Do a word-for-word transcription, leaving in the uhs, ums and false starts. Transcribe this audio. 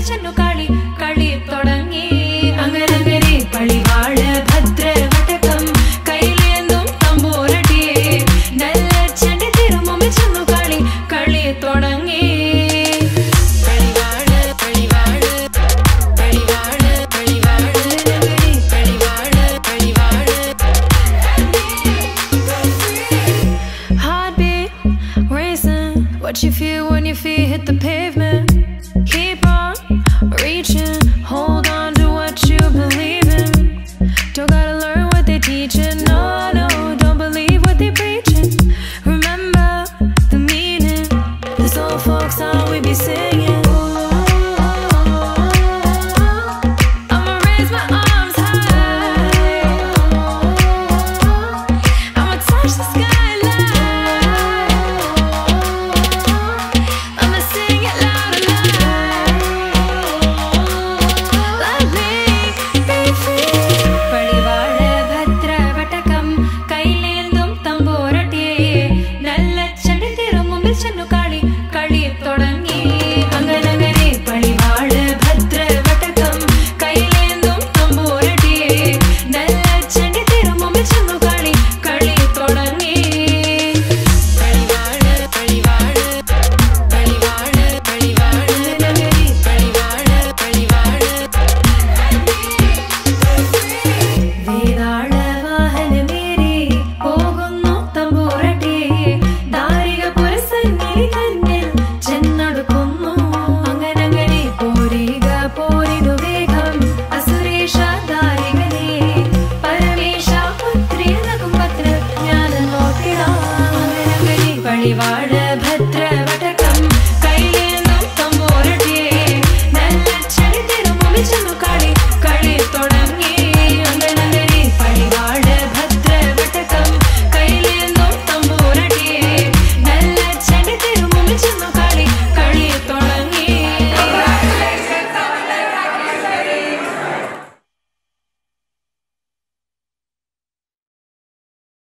ചെന്നു കളി കളി തുടങ്ങി അങ്ങനങ്ങനെ പളിവാള് ഭദ്ര വടക്കം കയ്യിലേന്തും തമ്പൂരടിയേ നല്ല ചെണ്ടി തിരുമുമ്പിൽ ചെന്നു കളി കളി തുടങ്ങി പളിവാള് പളിവാള് പളിവാള് പളിവാള് പളിവാള് പളിവാള് heartbeat racing what you feel when your feet hit the pavement keep on reaching hold on to what you believe in don't gotta learn what they teaching no no don't believe what they preaching remember the meaning this old folk song we be singing I'ma raise my arms high I'ma touch the skyline I'ma sing it loud and loud Let me be free പളിവാള് Bhadra വടക്കം കയ്യിലേന്തും തമ്പൂരടിയേ നല്ല ചെണ്ടി തിരുമുമ്പിൽ ചെന്നു കളി കളി തുടങ്ങി അങ്ങനങ്ങനെ പളിവാള് ഭദ്ര വടക്കം കയ്യിലേന്തും തമ്പൂരടിയേ നല്ല ചെണ്ടി തിരുമുമ്പിൽ ചെന്നു കളി കളി തുടങ്ങി പളിവാള് പളിവാള് പളിവാള് പളിവാള് നഗരി പളിവാള് പളിവാള് വേതാള വാഹനമേറി പോകുന്നു തമ്പൂരടിയേ ദാരിക പുരസന്നിധി തന്നിൽ ചെന്നടുക്കുന്നു അങ്ങനങ്ങനെ പോരിക പോരിനു വേഗം അസുരേഷ ദാരികനേ പരമേശ പുത്രി നകുംഭദ്ര ജ്ഞാനം നോക്കിടാം അങ്ങനങ്ങനെ പളിവാള്